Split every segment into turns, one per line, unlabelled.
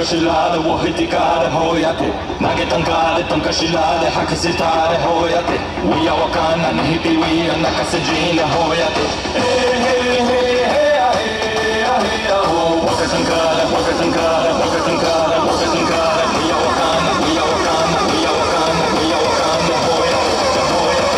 しらでおひてかでほやて投げたんかでとんかしらで吐きせたでほやてウィアわかんなにひてウィア泣かせじんでほやてへへへへやへやへやほわかさんかでわかさんかでわかさんかでわかさんかでウィアわかんなウィアわかんなウィアわかんなウィアわかんなほやてほや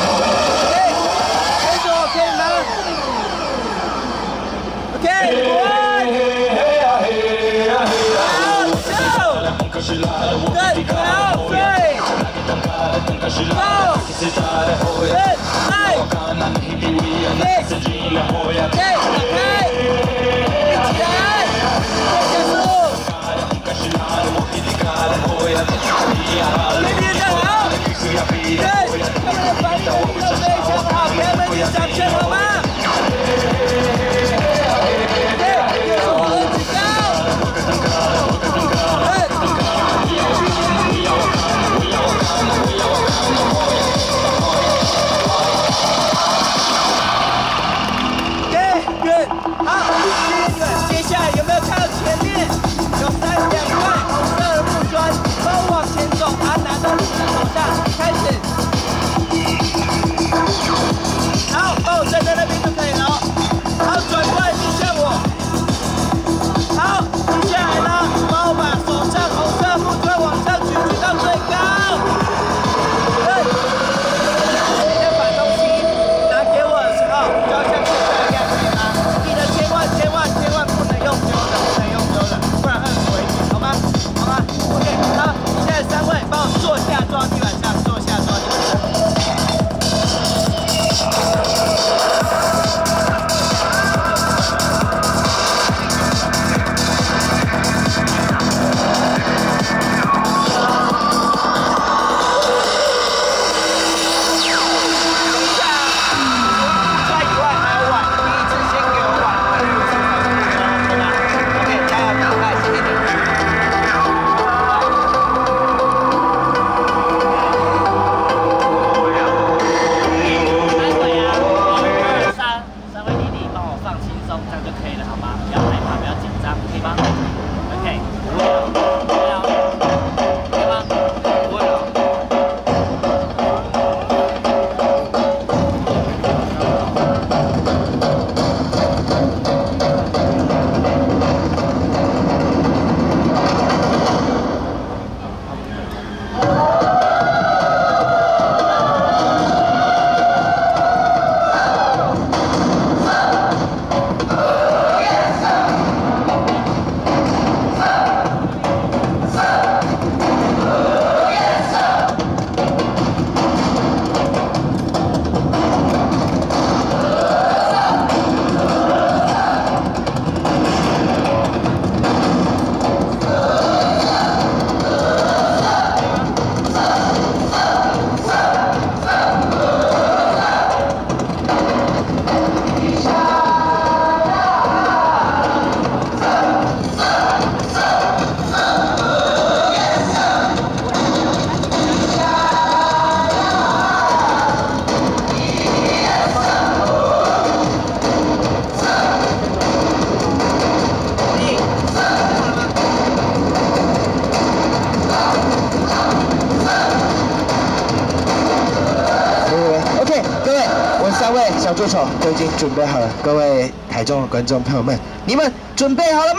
小助手都已经准备好了，各位台中的观众朋友们，你们准备好了吗？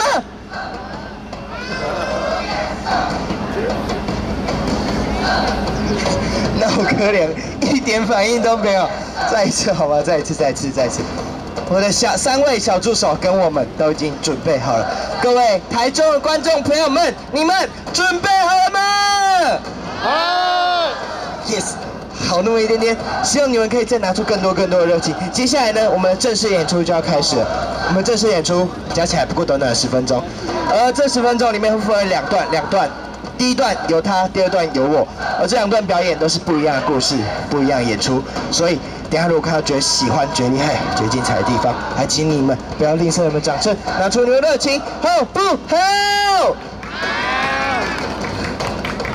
那我可怜，一点反应都没有。再一次好吗？再一次。我的三位小助手跟我们都已经准备好了，各位台中的观众朋友们，你们准备好了吗？好 ，Yes。 好那么一点点，希望你们可以再拿出更多的热情。接下来呢，我们的正式演出就要开始了。我们正式演出加起来不过短短10分钟，而这10分钟里面会分为两段，第一段由他，第二段由我。而这2段表演都是不一样的故事，不一样的演出。所以等一下如果看到觉得喜欢、觉得厉害、觉得精彩的地方，还请你们不要吝啬你们掌声，拿出你们的热情，好不好？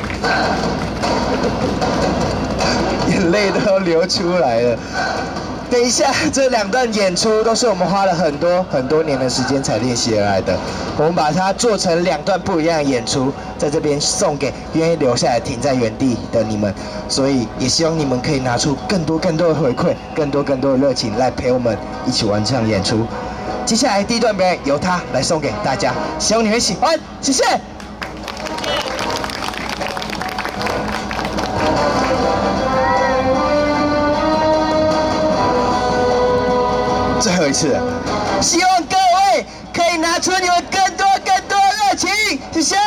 眼泪都要流出来了。 等一下，这2段演出都是我们花了很多年的时间才练习而来的。我们把它做成2段不一样的演出，在这边送给愿意留下来停在原地的你们。所以也希望你们可以拿出更多的回馈，更多的热情来陪我们一起完成演出。接下来第1段表演由他来送给大家，希望你会喜欢，谢谢。最后一次了，希望各位可以拿出你们更多热情，谢谢。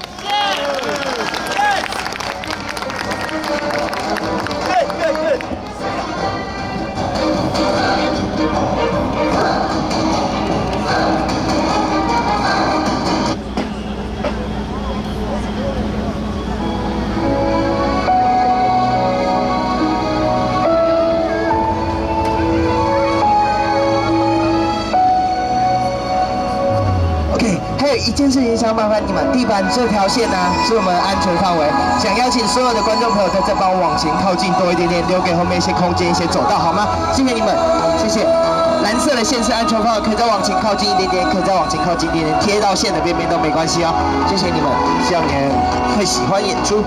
一件事情想麻烦你们，地板这条线呢是我们的安全范围，想邀请所有的观众朋友再帮我往前靠近多一点点，留给后面一些空间、一些走道，好吗？谢谢你们，谢谢。蓝色的线是安全范围，可以再往前靠近一点点，可以再往前靠近一点点，贴到线的边边都没关系哦。谢谢你们，希望你们会喜欢演出。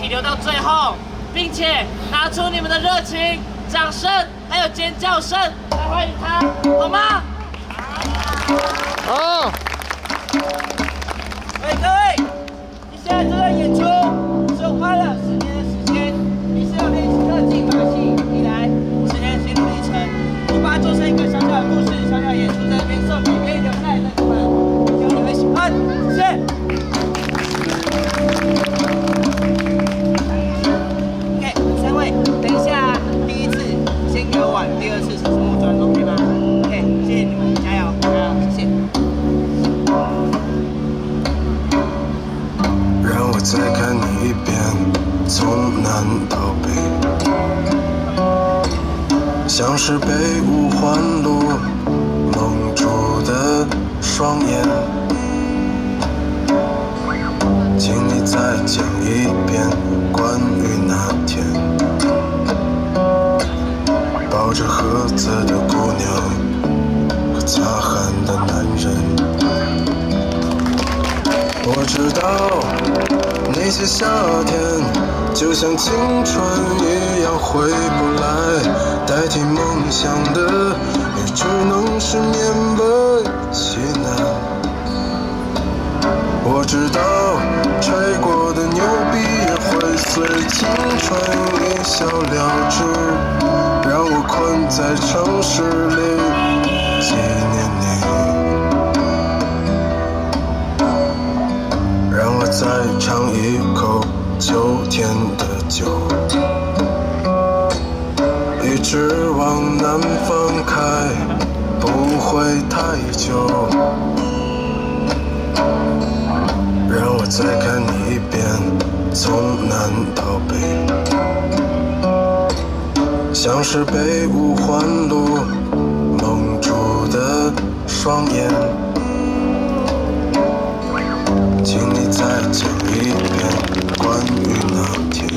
请留到最后，并且拿出你们的热情、掌声还有尖叫声来欢迎他，好吗？
好。
喂，各位，你现在正在演出，只有花了10年的时间，你是要练习热情把戏以来10年心路历程，我把它做成一个小小的故事、小小的演出，在这边送给愿意留下来的你们，希望你会喜欢，谢谢。OK， 3位，等一下第一次先给我玩，第2次是什么转 ，OK 吗 ？OK， 谢谢你们，加油，加油，谢谢。
让我再看你一遍，从南到北，像是被五环路蒙住的双眼。请你再讲一遍关于那天抱着盒子的姑娘和擦汗的男人。我知道那些夏天就像青春一样回不来，代替梦想的也只能是勉为其难。我知道吹过的牛逼也会随青春一笑了之，让我困在城市里纪念你。让我再尝一口秋天的酒，一直往南方开，不会太久。让我再看你一遍，从南到北，像是被五环路蒙住的双眼。请你再讲一遍关于那天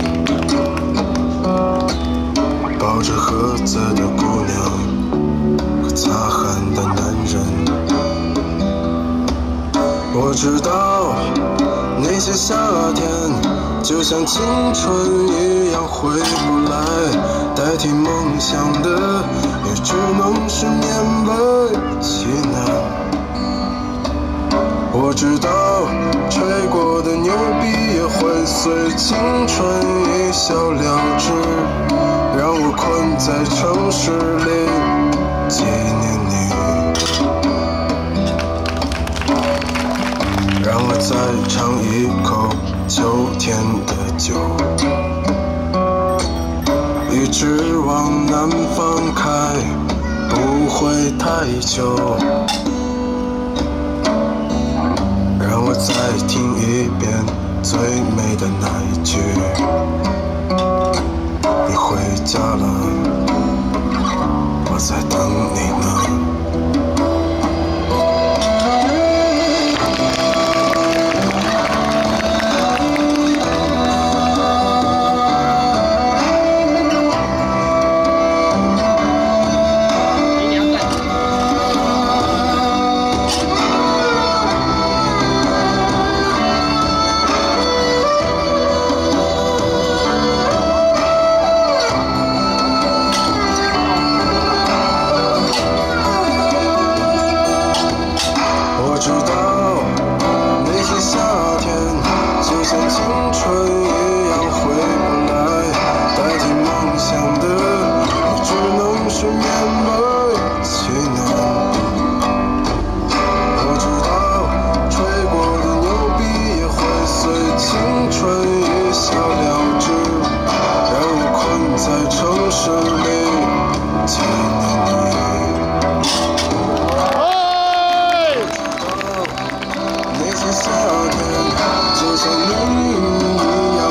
抱着盒子的姑娘和擦汗的男人。我知道那些夏天就像青春一样回不来，代替梦想的也只能是勉为其难。我知道吹过的牛逼也会随青春一笑了之，让我困在城市里纪念你。让我再尝一口秋天的酒，一直往南方开，不会太久。让我再听一遍最美的那一句，你回家了，我在等你呢。夏天就像你一样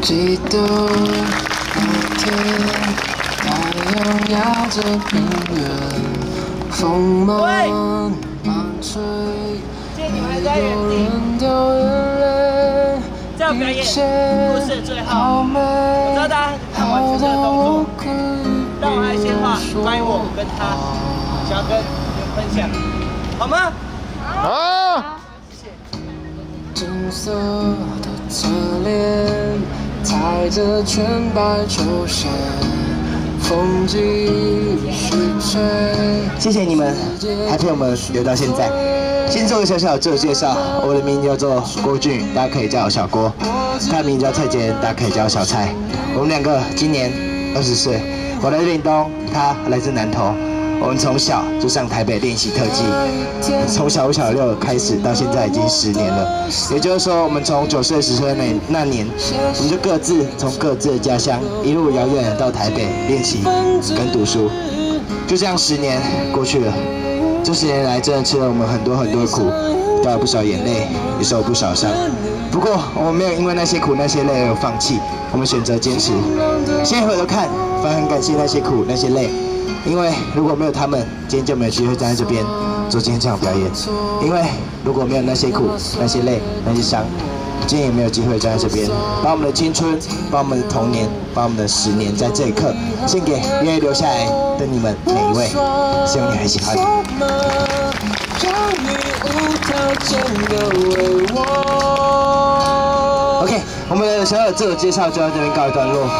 记得那天，太阳压着平原，风慢慢吹，有人掉眼泪。
这样表演故事的最后，我知道大家看完全这个动作，但我还有一些话关于我跟他想要跟你们分享，好吗？
好。
金色的侧脸，踩着全白球鞋，风继续吹。
谢谢你们，还陪我们留到现在。先做个小小的自我介绍，我的名字叫做郭俊宇，大家可以叫我小郭。他的名字叫蔡杰，大家可以叫我小蔡。我们两个今年20岁，我来自屏东，他来自南投。我们从小就上台北练习特技，从小5小6开始到现在已经10年了。也就是说，我们从9岁10岁那年，我们就各自从各自的家乡一路遥远到台北练习跟读书。就这样10年过去了，这10年来真的吃了我们很多的苦，掉了不少眼泪，也受了不少伤。不过我们没有因为那些苦那些泪而放弃，我们选择坚持。现在回头看，反而很感谢那些苦那些泪。因为如果没有他们，今天就没有机会站在这边做今天这场表演。因为如果没有那些苦、那些泪、那些伤，今天也没有机会站在这边，把我们的青春、把我们的童年、把我们的10年，在这一刻献给愿意留下来的你们每一位。希望你很喜欢。OK， 我们的小小自我介绍就到这边告一段落。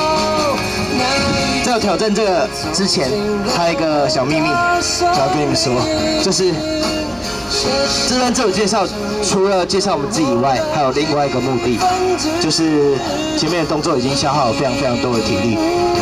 在我挑战这个之前，还有一个小秘密想要跟你们说，就是这段自我介绍除了介绍我们自己以外，还有另外一个目的，就是前面的动作已经消耗了非常多的体力，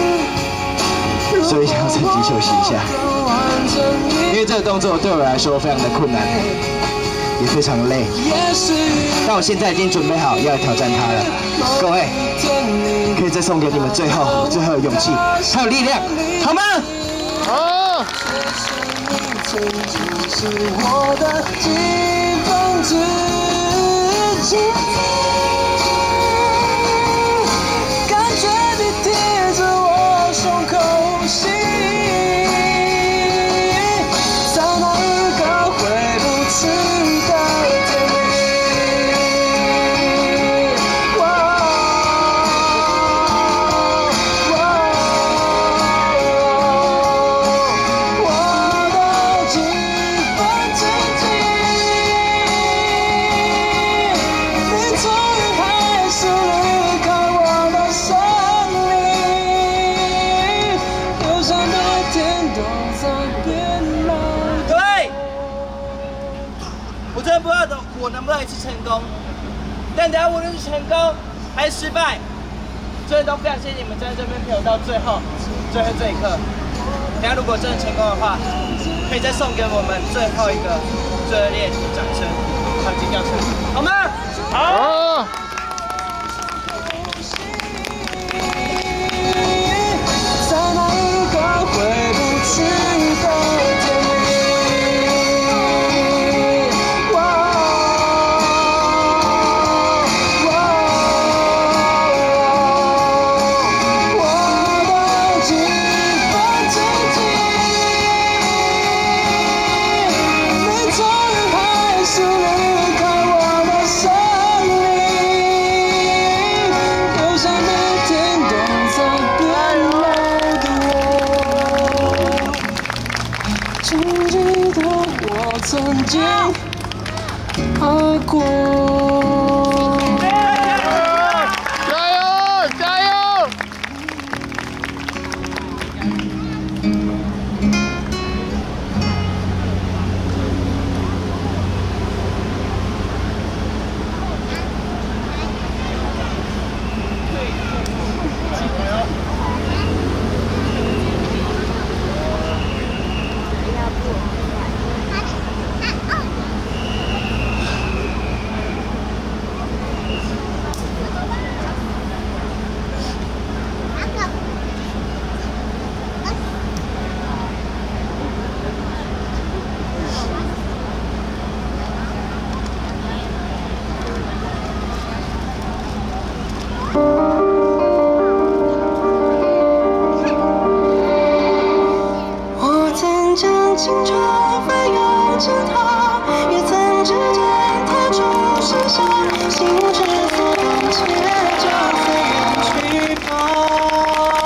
所以想要趁机休息一下。因为这个动作对我来说非常的困难，也非常累，但我现在已经准备好要来挑战它了。各位，可以再送给你们最后的勇气，还有力量，好吗？
好。
感觉你贴着我胸口心，在那预告回不去的天里。我的几分之几，你终于还是离开我的生命，留下每天都在变老。
对，我真的不知道我能不能一次成功，但等下无论是成功还是失败，真的都非常谢谢你们在这边陪我到最后这一刻。等下如果真的成功的话，可以再送给我们最后一个最热烈的掌声，还有尖叫声，好吗？
好。
在那预告回不去的天里，我的几分之几，你终于还是离开我的生命，留下每天都在变老的我，请记得我曾经爱过。
加油！加油！
青春翻涌成她，也曾指尖弹出盛夏，心之所动，且就随缘去吧。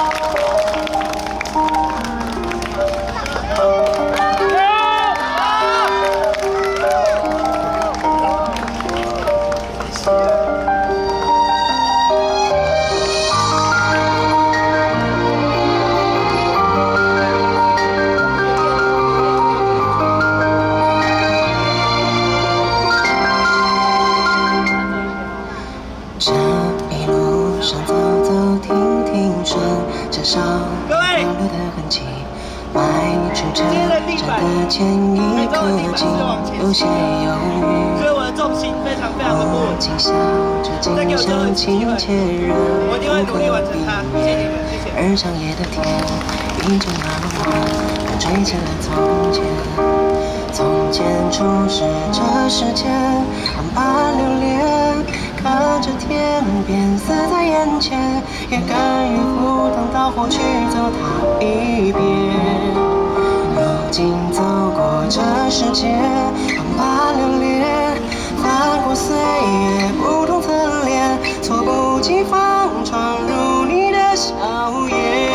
这一路上走走停停，顺着少年保留的痕迹，迈出成长的前一刻竟有些犹豫。
所以我的重心非常的不稳。
轻笑着今生亲切热
我一定会努力完成它，谢谢你们，谢谢。
而长夜的天依旧那么晚，风吹起了从前。从前初识这世间，万般流连。 看着天边死在眼前，也甘于赴汤蹈火去走它一遍。如今走过这世界，万般流连，翻过岁月不同侧脸，猝不及防闯入你的笑颜。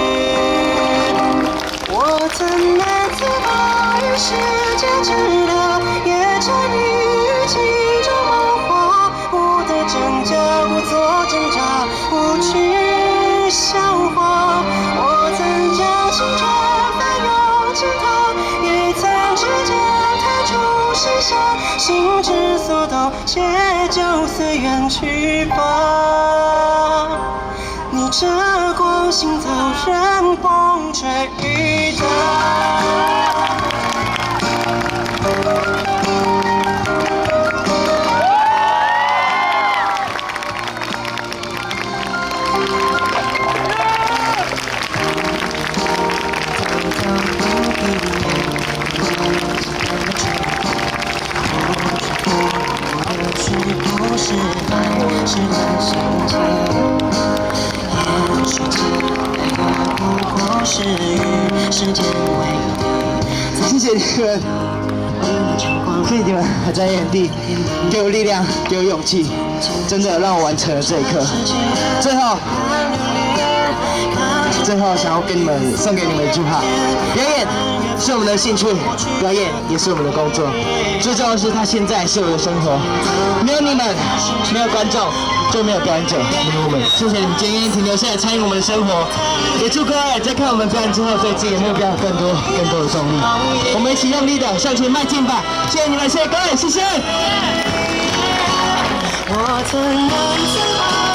我曾难自拔于世界之乐，也沉溺于其中梦话。 挣扎，不做挣扎，不去消化。我曾将青春翻涌成她，也曾指尖弹出盛夏，心之所动，且就随缘去吧。逆着光行走，任风吹雨打。 是爱，是个心情。也许情爱也不过是与时间为敌。
谢谢你们，谢谢你们在原地给我力量，给我勇气，真的让我完成了这一刻。最后想要跟你们送给你们一句话：表演是我们的兴趣，表演也是我们的工作。最重要的是，它现在是我的生活。没有你们，没有观众，就没有表演者，没有我们。谢谢你们今天停留下来参与我们的生活，也祝各位在看我们表演之后，对自己的目标有更多的动力。我们一起用力的向前迈进吧！谢谢你们，谢谢各位，谢谢。
我曾难自拔。